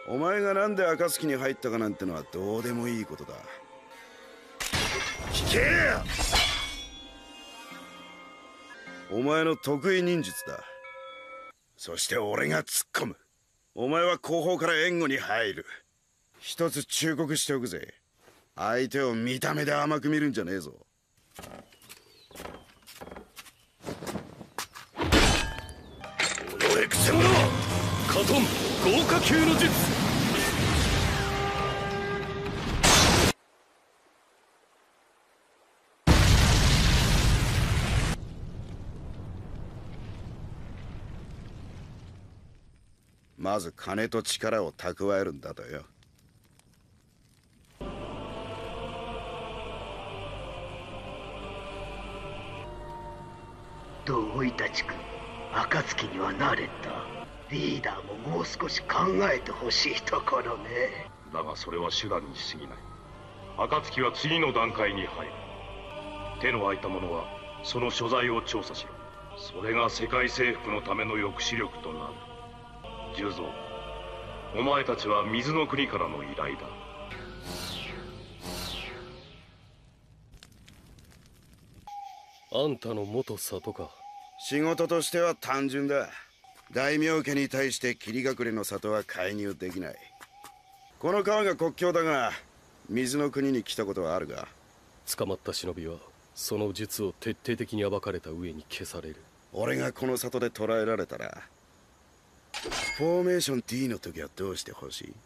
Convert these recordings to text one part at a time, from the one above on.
お前がなんで暁に入ったかなんてのはどうでもいいことだ。聞け！お前の得意忍術だ。そして俺が突っ込む。お前は後方から援護に入る。一つ忠告しておくぜ。相手を見た目で甘く見るんじゃねえぞ。おいくせ者！ カトン豪華級の術。 まず金と力を蓄えるんだとよ。 どういたちく暁には慣れた。リーダーももう少し考えてほしいところね。 だがそれは手段に過ぎない。暁は次の段階に入る。手の空いた者はその所在を調査しろ。それが世界征服のための抑止力となる。重蔵、お前たちは水の国からの依頼だ。 あんたの元里か。 仕事としては単純だ。大名家に対して霧隠れの里は介入できない。この川が国境だが、水の国に来たことはあるが。 捕まった忍びはその術を徹底的に暴かれた上に消される。 俺がこの里で捕らえられたら、フォーメーション D の時はどうしてほしい？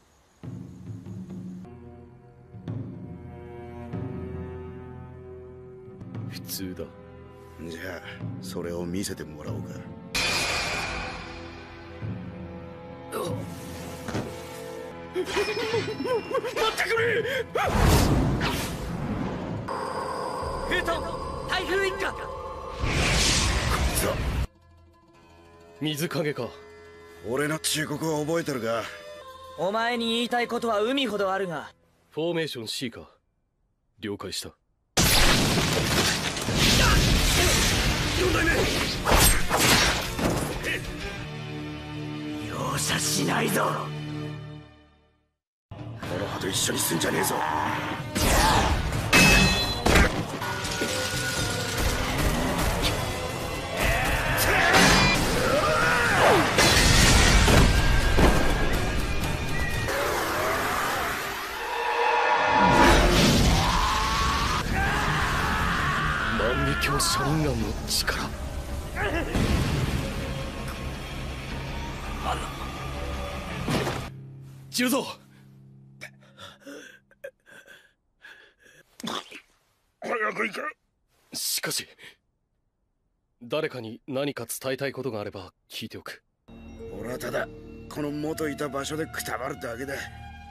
普通だ。 じゃあそれを見せてもらおうか。 待ってくれ！ フートン台風一過。 水影か。 俺の忠告は覚えてるか？ お前に言いたいことは海ほどあるが。 フォーメーション C か。了解した。 4代目容赦しないぞ。 この葉と一緒にすんじゃねえぞ。 万華鏡シャリンガンの力。重蔵！ 早く行け。 しかし誰かに何か伝えたいことがあれば聞いておく。 俺はただこの元いた場所でくたばるだけだ。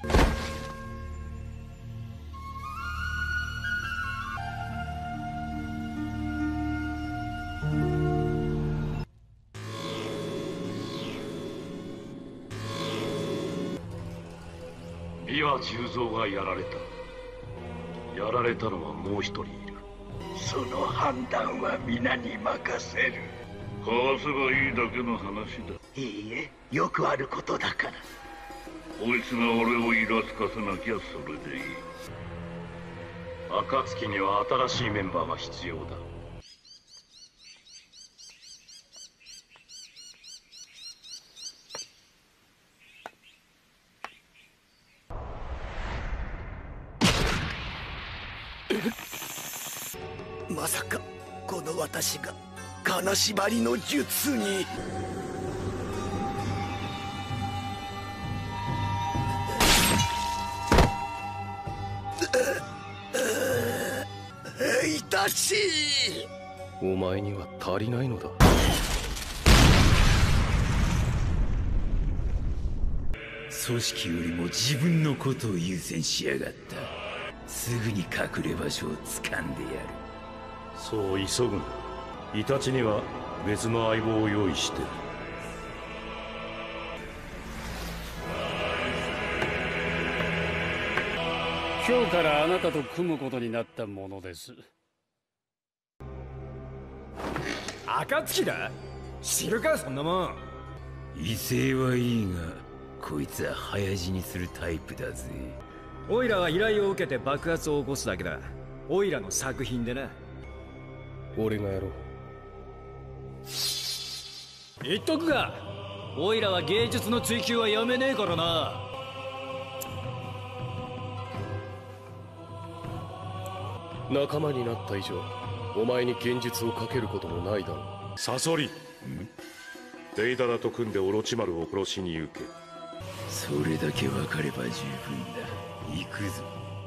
三輪重蔵がやられた。やられたのはもう一人いる。 その判断は皆に任せる。 かわせばいいだけの話だ。 いいえ、よくあることだから。 こいつが俺をイラつかせなきゃそれでいい。暁には新しいメンバーが必要だ。 まさかこの私が金縛りの術に。痛しい。 お前には足りないのだ。 組織よりも自分のことを優先しやがった。すぐに隠れ場所を掴んでやる。 そう急ぐな。イタチには別の相棒を用意してる。 今日からあなたと組むことになったものです。暁だ？知るかそんなもん。 威勢はいいがこいつは早死にするタイプだぜ。 オイラは依頼を受けて爆発を起こすだけだ。オイラの作品でな。 俺がやろう。 言っとくが、オイラは芸術の追求はやめねえからな。 仲間になった以上、お前に現実をかけることもないだろう。 サソリ、デイダラと組んでオロチマルを殺しに行け。 それだけ分かれば十分だ。行くぞ。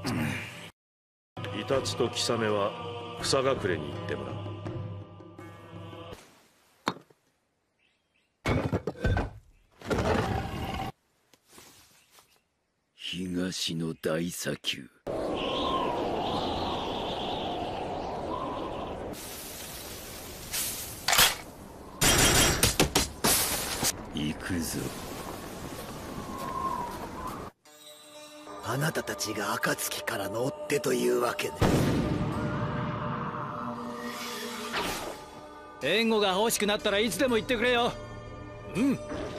イタチとキサメは草隠れに行ってもらう。 東の大砂丘。行くぞ。 あなたたちが暁からの追っ手というわけね。 援護が欲しくなったらいつでも言ってくれよ。うん。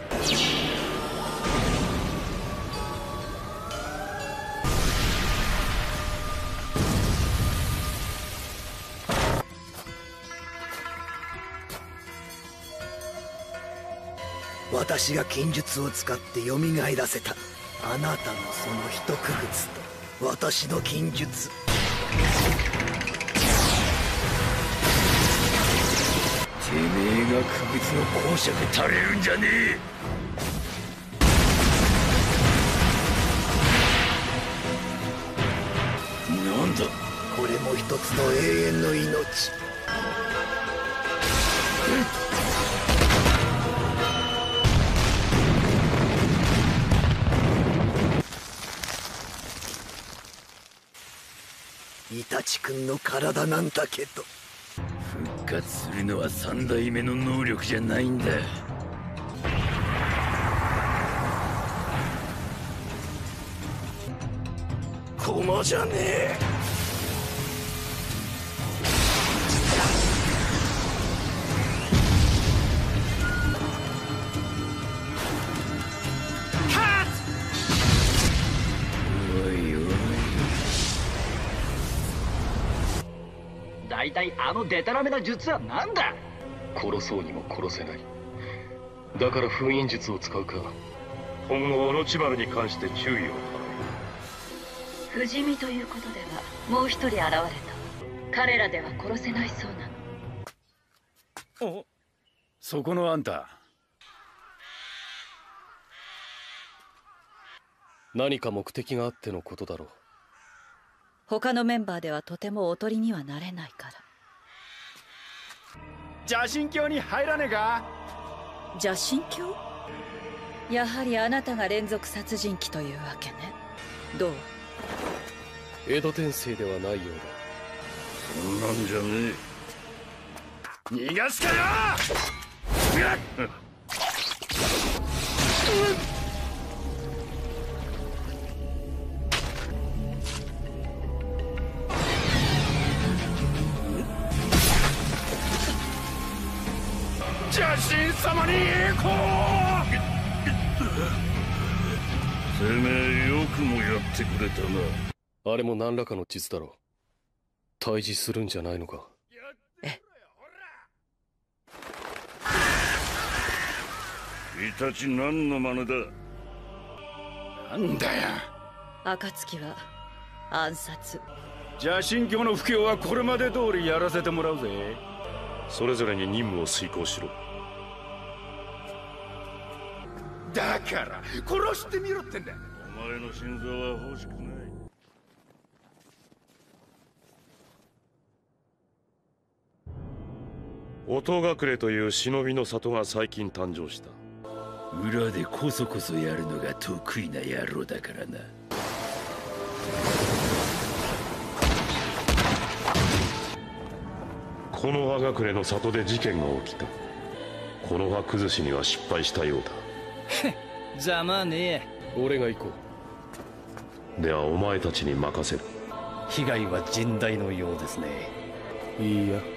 私が禁術を使って蘇らせたあなたのその一区別と私の禁術。 てめえが区別の公爵垂れるんじゃねえ。なんだこれも一つの永遠の命。イタチ君の体なんだけど。 復活するのは三代目の能力じゃないんだ。 駒じゃねえ。 大体あのデタラメな術は何だ。 殺そうにも殺せない。だから封印術を使うか。 今後オロチマルに関して注意を払不死身ということではもう一人現れた。彼らでは殺せないそうなの。 お、そこのあんた。 何か目的があってのことだろう。 他のメンバーではとてもおとりにはなれないから。 邪神教に入らねえか。 邪神教？やはりあなたが連続殺人鬼というわけね。どう？ 江戸天聖ではないようだ。 そんなんじゃね逃がすかよ。邪神様に栄光。 てめえよくもやってくれたな。 あれも何らかの術だろう。退治するんじゃないのか。 イタチ何の真似だ。 なんだよ。 暁は暗殺。 邪神教の布教はこれまで通りやらせてもらうぜ。 それぞれに任務を遂行しろ。 だから殺してみろってんだ。 お前の心臓は欲しくない。 音隠れという忍びの里が最近誕生した。 裏でこそこそやるのが得意な野郎だからな。 この葉隠れの里で事件が起きた。この葉崩しには失敗したようだ。 ざまねえ。 俺が行こう。ではお前たちに任せる。 被害は甚大のようですね。いいや。